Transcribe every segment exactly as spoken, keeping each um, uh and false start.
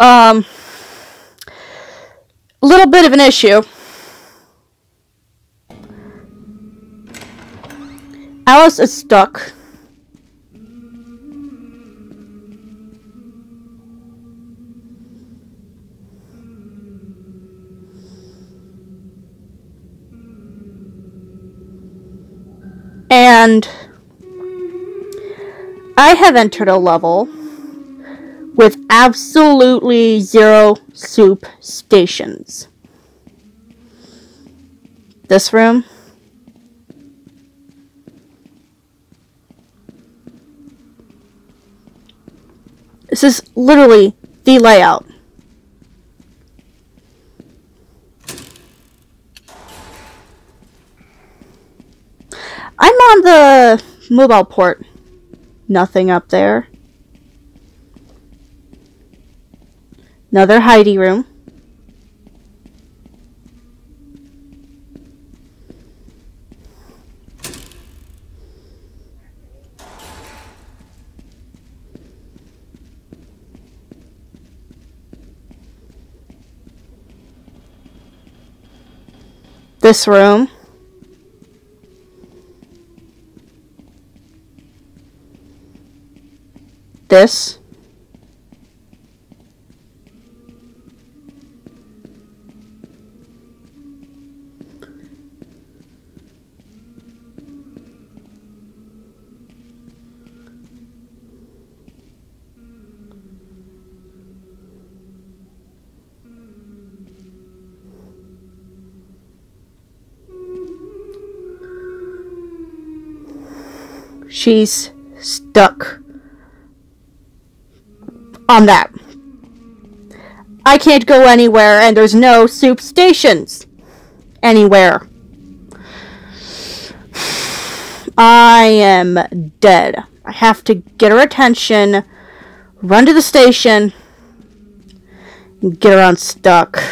Um, a little bit of an issue. Alice is stuck. And I have entered a level with absolutely zero soup stations. This room. This is literally the layout. I'm on the mobile port. Nothing up there. Another Heidi room. This room. This. She's stuck on that. I can't go anywhere, and there's no soup stations anywhere. I am dead. I have to get her attention, run to the station, and get her unstuck.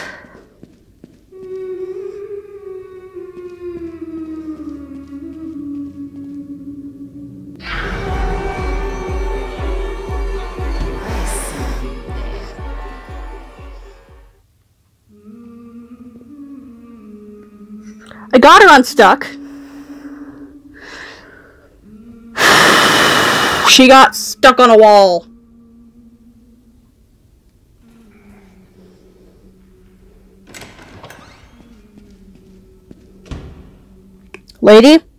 I got her unstuck. She got stuck on a wall. Lady?